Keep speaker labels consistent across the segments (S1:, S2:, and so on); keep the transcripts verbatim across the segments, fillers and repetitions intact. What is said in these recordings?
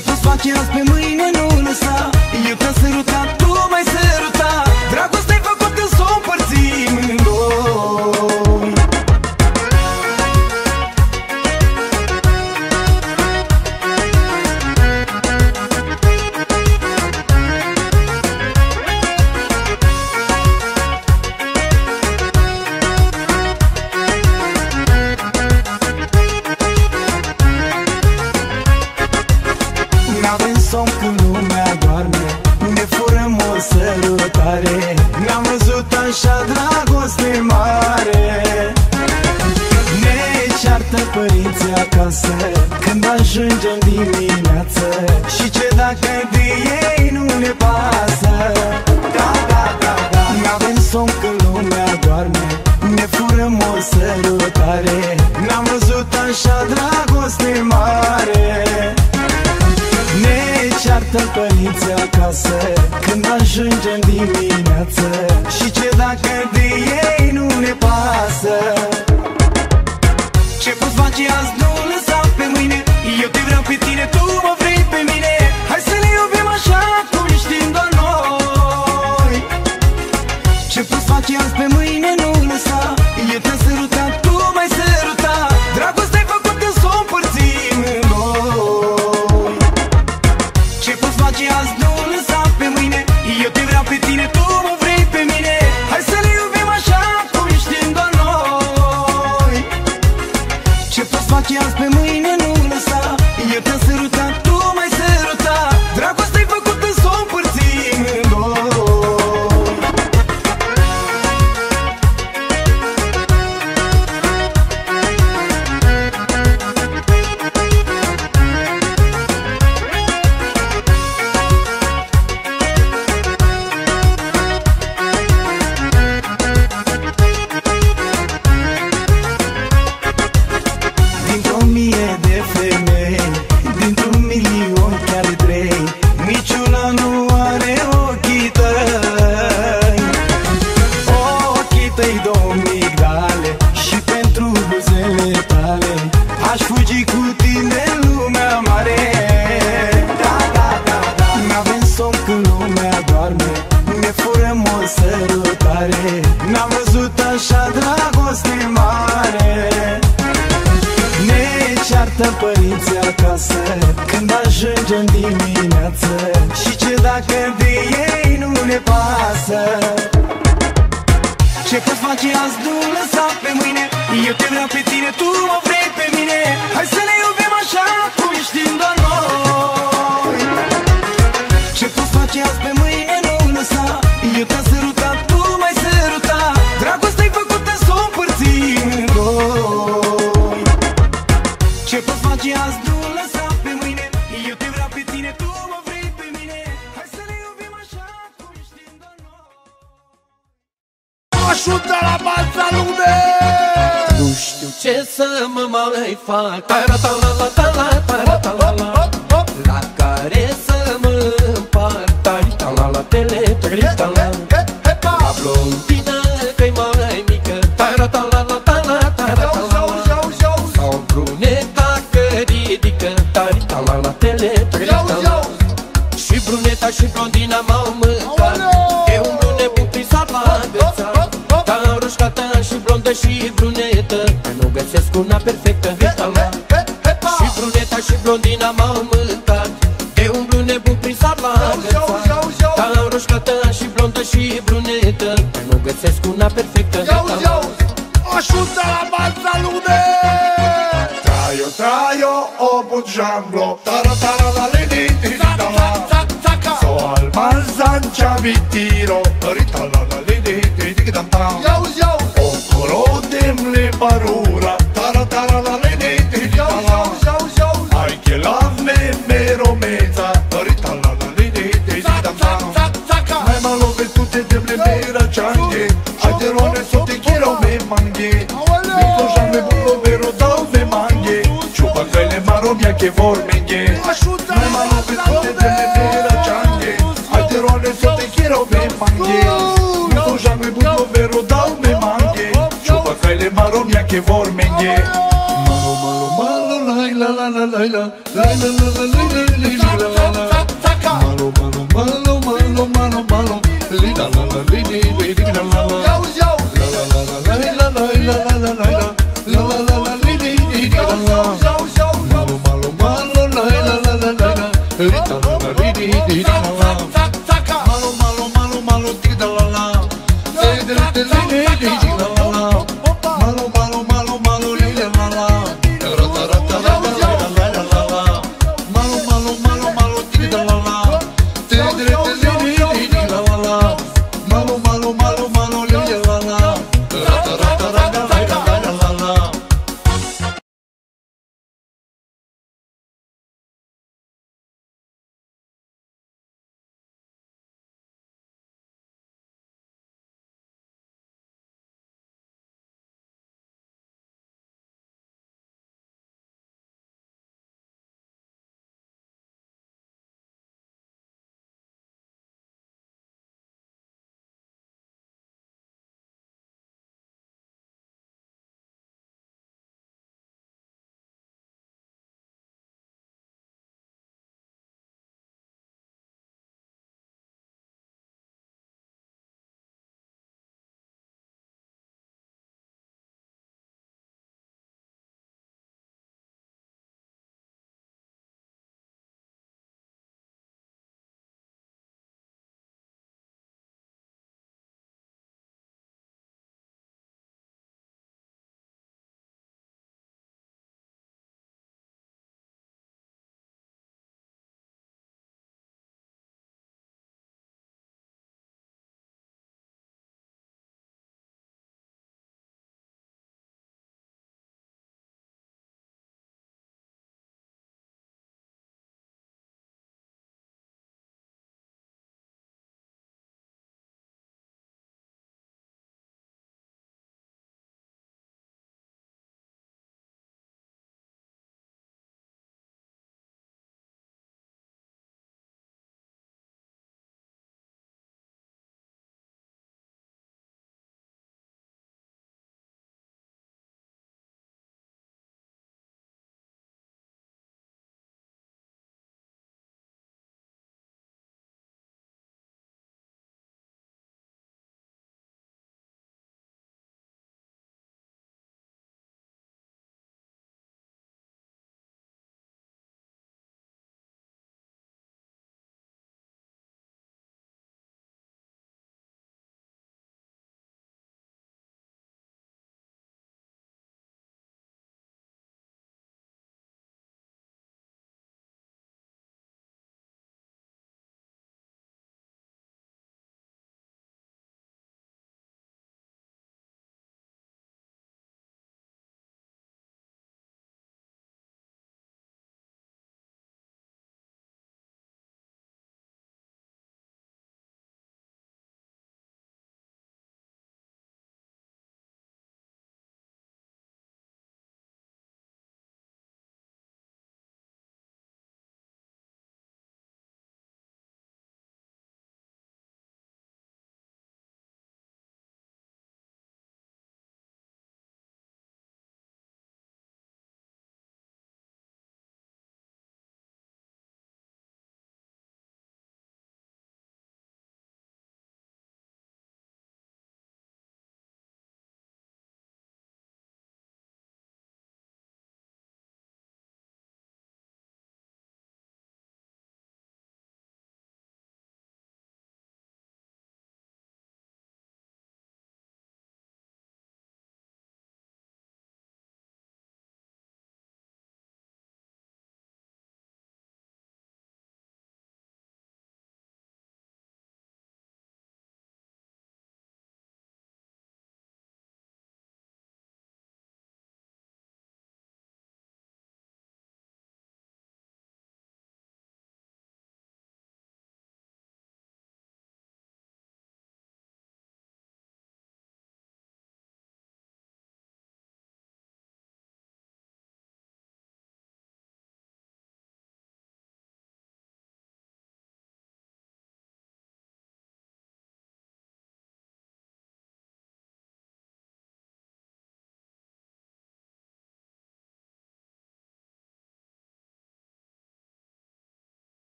S1: poți face azi pe mâine nu lăsa. Eu te-am sărutat, tu m-ai sărutat. Dragostea-i făcută s-o împărțim în doi. N-avem somn când lumea doarme, ne furăm o sărutare. N-am văzut așa dragoste mare. Ne ceartă părinții acasă când ajungem dimineață. Și ce dacă de ei nu ne pasă? Da, da, da, da. N-avem somn când lumea doarme, ne furăm o sărutare. N-am văzut așa dragoste mare. Ne ceartă părinții acasă când ajungem dimineață. Și ce dacă de ei nu ne pasă? Ce poți face azi nu lăsa pe mâine. Eu te vreau pe tine, tu mă vrei pe mine. Hai să ne iubim așa cum știm doar noi. Ce poți face azi pe mâine nu lăsa. Eu te-am sărutat, tu m-ai sărutat. Dragostea-i făcută s-o împărțim în doi. Ce poți face azi nu lăsa pe mâine. Eu te vreau pe tine, tu mă vrei pe mine. Hai să ne iubim așa cum știm doar noi. Ce poți face azi pe mâine nu lăsa. Eu te-am sărutat, tu m-ai sărutat. Dragostea-i făcută s-o împărțim în doi. Dintr-o mie de femei, dintr-un milion chiar trei, niciuna nu are ochii tăi. Ochii tăi două migdale și pentru buzele tale aș fugi cu tine în lumea mare. Da, da, da, da. N-avem somn când lumea doarme, ne furăm o sărutare. N-am văzut așa dragoste mare. Ne ceartă părinții acasă când ajungem dimineață. Și ce dacă de ei nu ne pasă? Ce poți face azi nu lăsa pe mâine. Eu te vreau pe tine, tu mă vrei pe mine. Hai să ne iubim așa cum știm doar noi. Ce poți face azi pe mâine nu lăsa. Eu te-am sărutat, tu m-ai sărutat. Dragostea-i făcută s-o împărțim în doi. Ce poți face azi nu lăsa pe mâine. Eu te vreau pe tine, tu mă vrei pe mine. Hai să ne iubim așa cum știm doar noi.
S2: Ajută la balța lume!
S3: Nu știu ce să mă mai fac. Tara-ta-la-la-ta-la, tara-ta-la-la. La care să mă împart. Tari-ta-la-la-tele, tari-ta-la. La blondină că-i mai mică. Tara-ta-la-la-ta-la, tara-ta-la. Sau bruneta că ridică. Tari-ta-la-la-tele, tari-ta-la. Și bruneta și blondina m-au mâncat. E un nebun prin sat la gățat. Ca roșcată și blondă și brunetă, nu găsesc una perfectă. Și bruneta și blondina m-au mâncat. De umblu nebun prin sat la gățat. Ca roșcată și blondă și brunetă, nu găsesc una perfectă.
S2: Ajută la balța lume! Traio, traio, o bugiamblo. Tara-tara-la-li-li-li-li-la. So al manzan vitiro. Ritala-la-li-li-li-li-li-li-li. O corodim le parura. Tara-tara-la-li-li-li-li-li-la. Ai che la me mero mezza. Ritala-la-li-li-li-li-li-li-la. Mai malo pe tutte de mera change. Ai de rone so te quiero me mangue. Mi cosa me bulo vero dau me mangue. Chupa che le maro mia che vor menge. Mai malo pe tutte de mera change. Ai de rone so te quiero me mangue. Mi cosa me bulo vero dau me mangue. Chupa che le maro mia che vor menge. Malo malo malo la la la la la la la la la la la la la.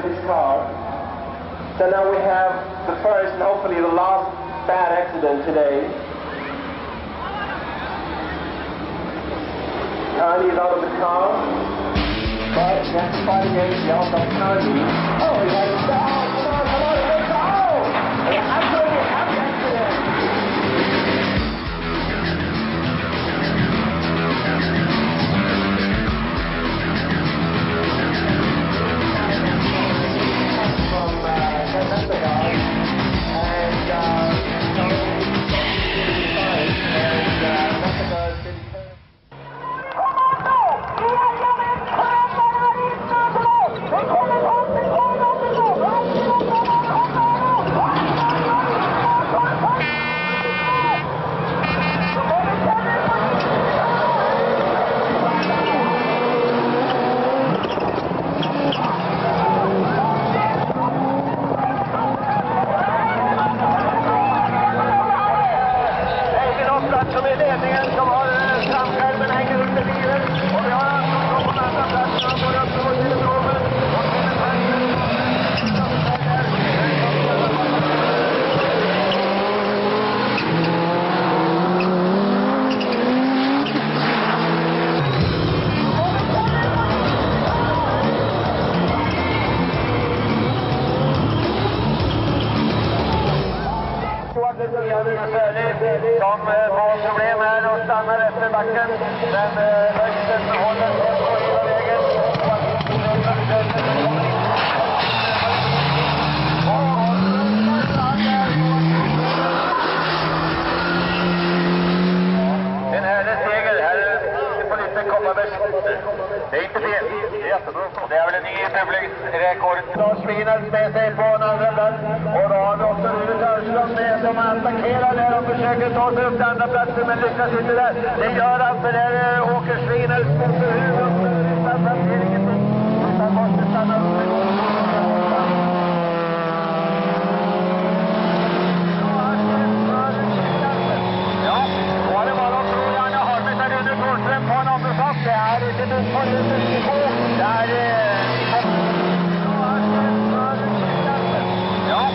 S4: his car. So now we have the first and hopefully the last bad accident today. Carney is out of the car. But he has to fight against the outside Carney. Oh, he has to stop! Come on, come on, let's go! I'm going to have an accident!
S5: Det är inte fel. Det är jättebra. Det är väl en ny publikrekord. Lars Wieners med sig på en andra plats. Och då har vi också Rune Törström med som attackerar där och försöker ta sig upp till andra platsen men lyckas inte där. Det gör han för där är Åker Wieners motorhuvud upp utan placeringen. Utan måste stanna upp. På en områdsplats, det är inte nu på Ljusnivå, där ja.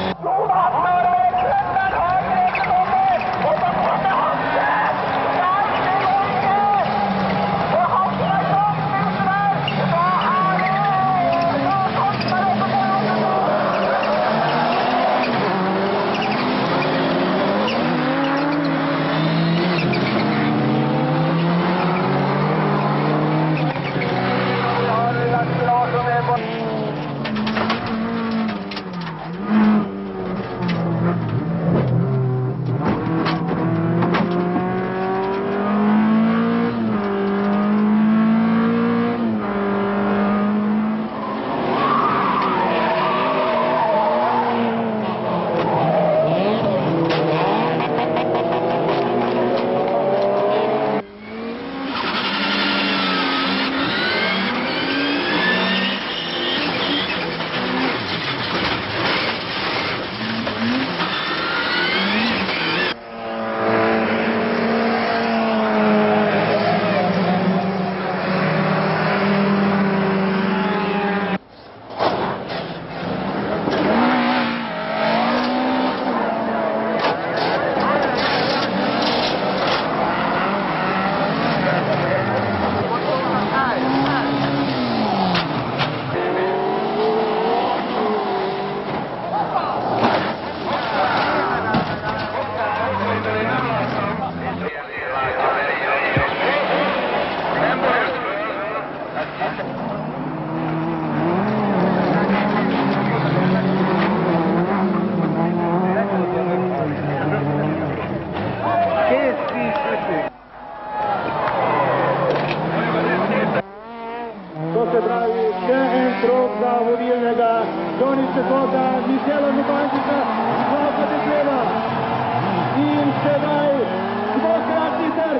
S6: Goniște Coca, Michela nu bandică, Coca de Crema, Tim Sedai, Coca Artiter.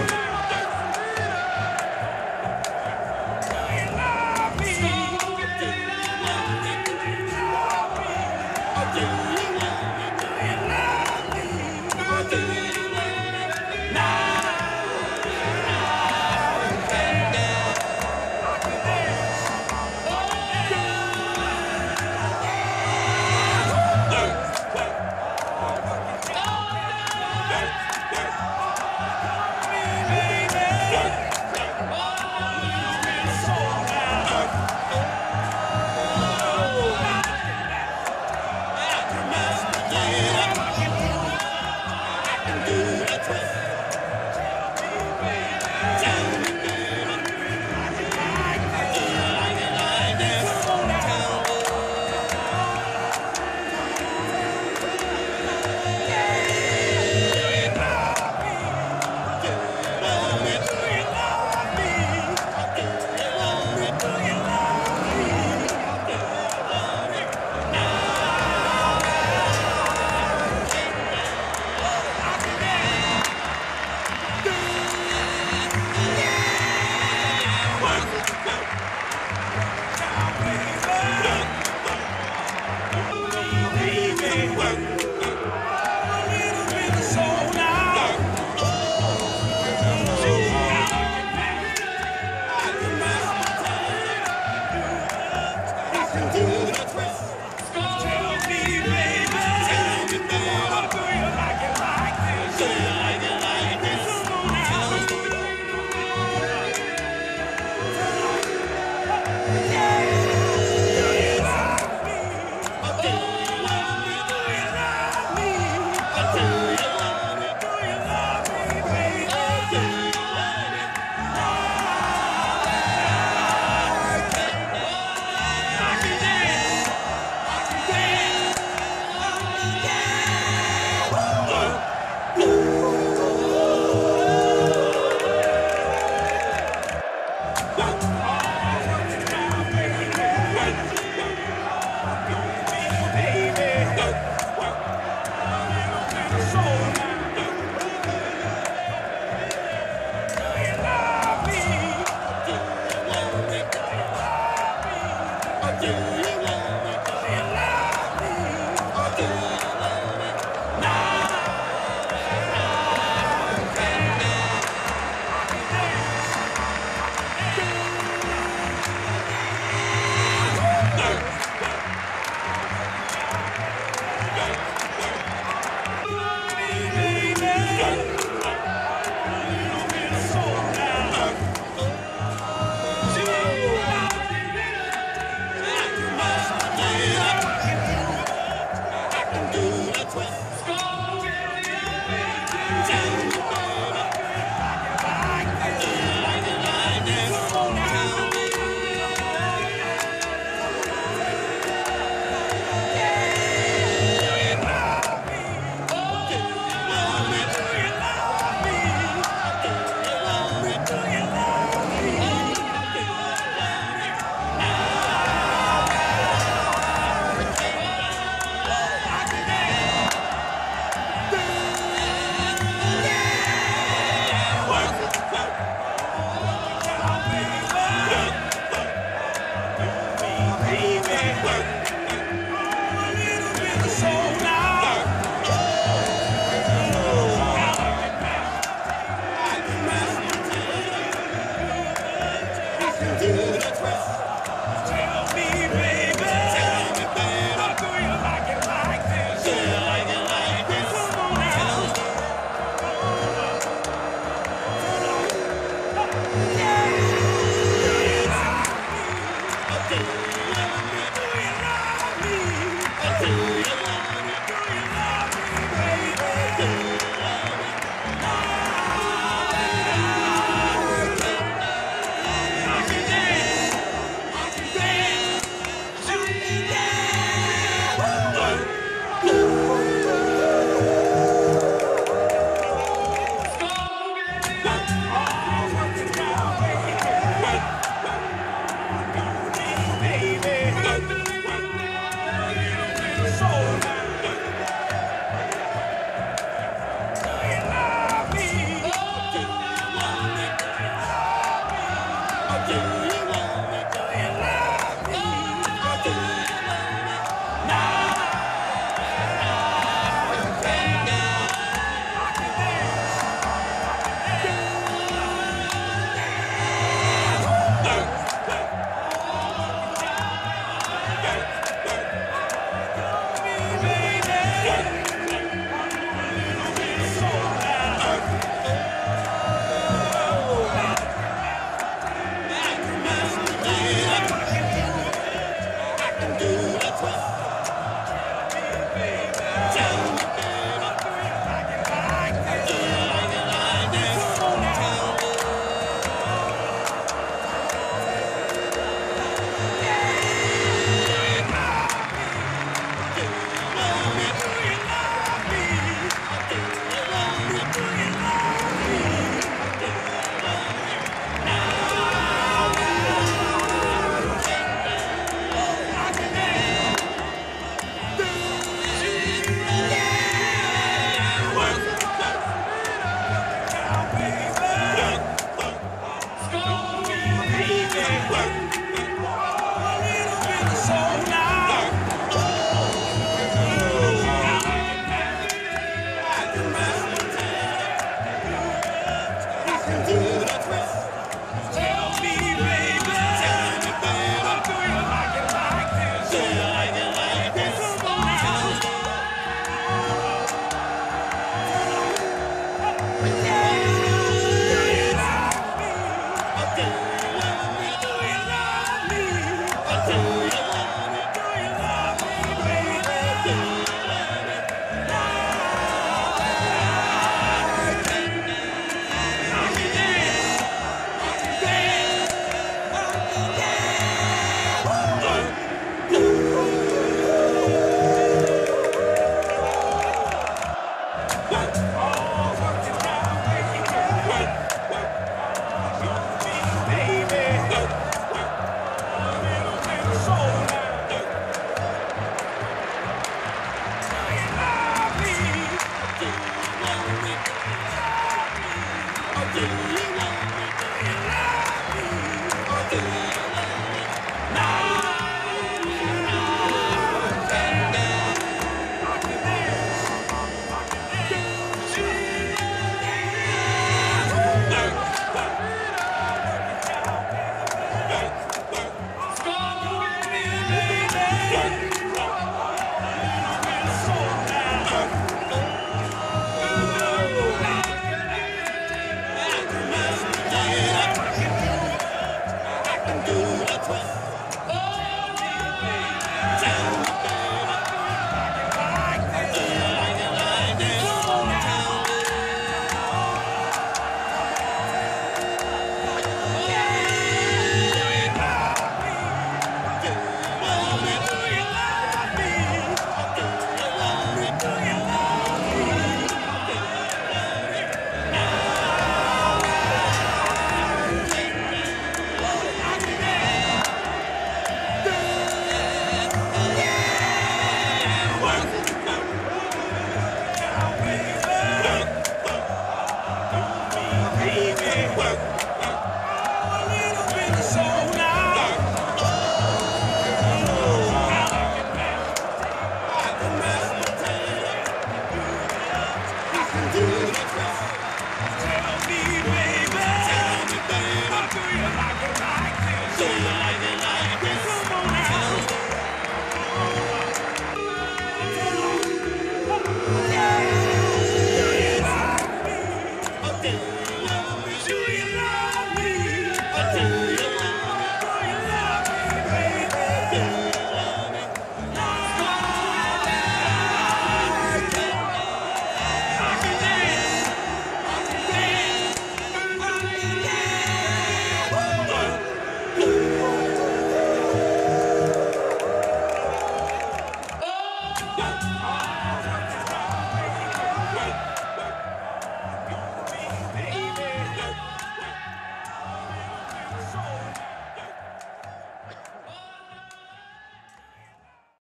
S7: Baby, Work.